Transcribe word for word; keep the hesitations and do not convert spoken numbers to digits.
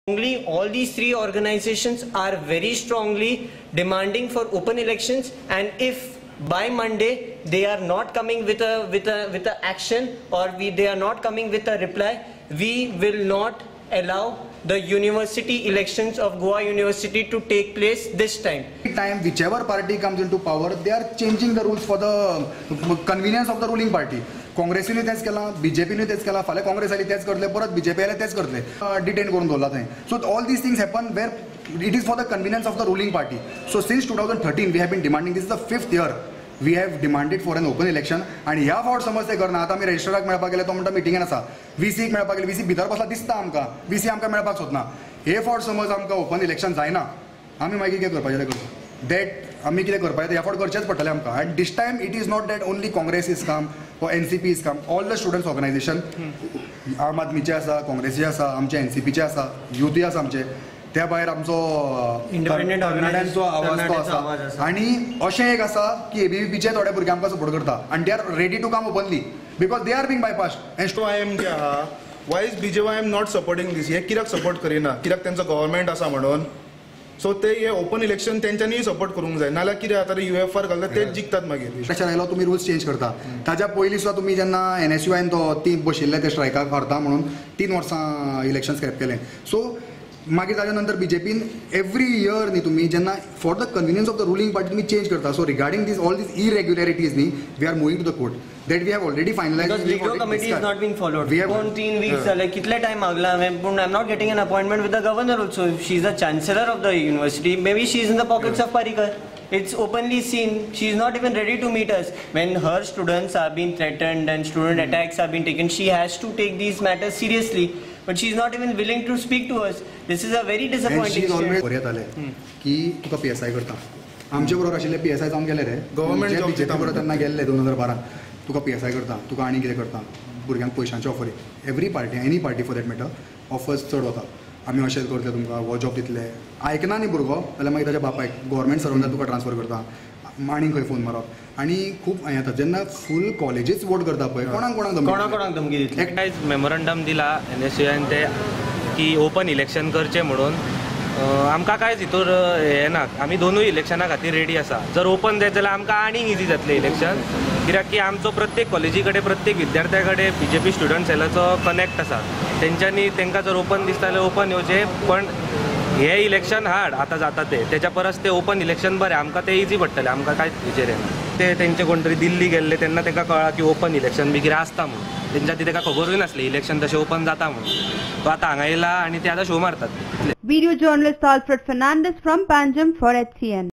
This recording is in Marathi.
All these three organizations are very strongly demanding for open elections, and if by Monday they are not coming with a with a with a action, or we they are not coming with a reply, we will not allow the university elections of Goa University to take place this time. Time whichever party comes into power, they are changing the rules for the convenience of the ruling party. काँग्रेसीने तेच केला, बीजेपीने तेच केला, फाल्यां काँग्रेस आली तेच करतले, परत बीजेपी आले तेच करतले, डिटेन करून दवरला थंय. So all these things happen where it is for the convenience of the ruling party. So since two thousand thirteen we have been demanding, this is the fifth year we have demanded for an open election, आणि ह्या फावट समज ते करना. आता आमी रजिस्ट्राराक मेळपाक गेले, तो म्हणटा मिटिंगेन आसा, वीसीक मेळपाक गेले, वीसी भितर बसला दिसता आमकां, वीसी आमकां मेळपाक सोदना. हे फावट समज आमकां ओपन इलेक्शन जायना, आमी मागीर कितें करपाचें करता दॅट आमी कितें करपाचें ह्या फावट करचेंच पडटलें आमकां. And this time it is not that only Congress is come or N C P is come, all the students organization, आम आदमीचे आसा, काँग्रेसीचे आसा, आमचे N C Pचे आसा, युथी आसा आमचे, त्या भायर आमचो इंडिपेंडंट तरणाट्यांचो आवाज तो आसा. आनी अशें एक आसा की एबीवीपीचे थोडे भुरगे आमकां सपोर्ट करता, आनी they are ready to come openly because they are being bypassed. And I am जे आहा, why is BJP I am not supporting this, हे कित्याक सपोर्ट करिना, कित्याक तेंचो गव्हर्मेंट आसा म्हणून. सो ते हे ओपन इलेक्शन तेंच्यांनी सपोर्ट करूंक जाय, नाल्यार कितें जाता युएफआर घालतात तेच जिखतात मागीर. तशें आयलो तुमी रुल्स चेंज करता, ताज्या पयलीं सुद्दां तुमी जेन्ना एन एस युआयन तो ती बशिल्ले ते स्ट्रायकाक व्हरता म्हणून तीन वर्सां इलेक्शन स्क्रॅप केलें. सो मागीर ताज्या नंतर बीजेपीन एवरी इयर न्ही तुमी जेन्ना for the convenience of the ruling party तुमी चेंज करता. So regarding this all this irregularities न्ही we are moving to the court that we have already finalized. Because veto committee is not being followed. We have three weeks like कितले time मागला. I'm not getting an appointment with the governor also. She's the chancellor of the university. Maybe she's in the pockets of Parikar. It's openly seen. She's not even ready to meet us. When her students are being threatened and student attacks are being taken, she has to take these matters seriously. But she's not even willing to speak to us. This is a very disappointing. And she's always बऱ्यात आले की तुका P S I करता. आमचे बरोबर आशिल्ले P S I जावन गेले रे. गव्हर्मेंट बीजेपी बरोबर तेन्ना गेल्ले दोन हजार बारा. तुका P S I करता, तुका आनी कितें करता, भुरग्यांक पयशांची offer. Every party, any party for that matter offers चड वता. आमी अशेंच करतले तुमकां, हो जॉब दितले. आयकना न्ही भुरगो जाल्यार मागीर ताच्या बापायक गव्हर्मेंट सर्वंटाक तुका ट्रान्सफर करता, आनीक खंय फोन मारप. आनी खूब हें जाता जेन्ना फूल कॉलेजीस वोट करता पळय, कोणाक कोणाक धमकी कोणाक कोणाक धमकी दितली. एकटायच मेमोरंडम दिला एन एस युआयन ते की ओपन इलेक्शन करचें म्हणून. आमकां कांयच हितूर हें ना, आमी दोनूय इलेक्शना खातीर रेडी आसा. जर ओपन जायत जाल्यार आमकां आनीक इजी जातलें इलेक्शन, कित्याक की आमचो प्रत्येक कॉलेजी कडेन प्रत्येक विद्यार्थ्या कडेन B J P student सेलाचो connect आसा. तेंच्यांनी तांकां जर ओपन दिसता जाल्यार ओपन येवचें, पण हे इलेक्शन हार्ड आतां जाता ते तेच्या परस ते ओपन इलेक्शन बरें. आमकां ते इजी पडटलें, आमकां कांयच विचार येना. ते तेंचे कोण तरी दिल्ली गेल्ले तेन्ना तांकां कळ्ळां की ओपन इलेक्शन बी कितें आसता म्हणून. तेंच्या ती ताका खबरूय नासली इलेक्शन तशें ओपन जाता म्हणून. तो आतां हांगा येयला आनी ते आतां शो मारतात. Video journalist Alfred Fernandez from Panjim for H C N.